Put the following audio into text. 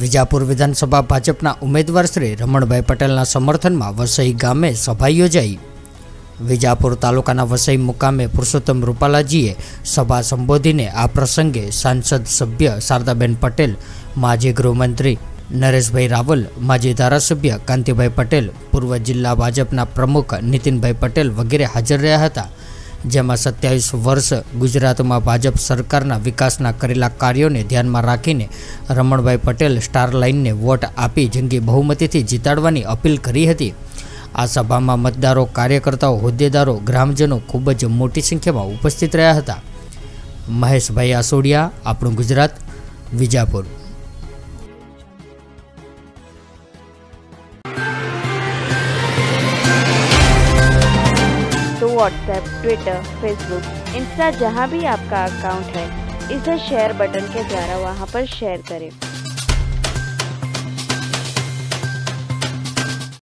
વિજાપુર વિધાનસભા ભાજપના ઉમેદવાર શ્રી રમણભાઈ પટેલના સમર્થનમાં વસઈ ગામે સભા યોજાઈ। વિજાપુર તાલુકાના વસઈ મુકામે પુરુષોત્તમ રૂપાલાજીએ સભા સંબોધીને આ પ્રસંગે સાંસદ સભ્ય શારદાબેન પટેલ, માજી ગૃહમંત્રી નરેશભાઈ રાવલ, માજી ધારાસભ્ય કાંતિભાઈ પટેલ, પૂર્વ જિલ્લા ભાજપના પ્રમુખ નીતિનભાઈ પટેલ વગેરે હાજર રહ્યા હતા। જેમાં 27 વર્ષ ગુજરાતમાં ભાજપ સરકારના વિકાસના કરેલા કાર્યોને ધ્યાનમાં રાખીને રમણભાઈ પટેલ સ્ટાર લાઇનને વોટ આપી જંગી બહુમતીથી જીતાડવાની અપીલ કરી હતી। આ સભામાં મતદારો, કાર્યકર્તાઓ, હોદ્દેદારો, ગ્રામજનો ખૂબ જ મોટી સંખ્યામાં ઉપસ્થિત રહ્યા હતા। મહેશભાઈ આસોડિયા, આપણું ગુજરાત, વિજાપુર। तो व्हाट्सएप, ट्विटर, फेसबुक, इंस्टा जहाँ भी आपका अकाउंट है, इसे शेयर बटन के द्वारा वहाँ पर शेयर करें।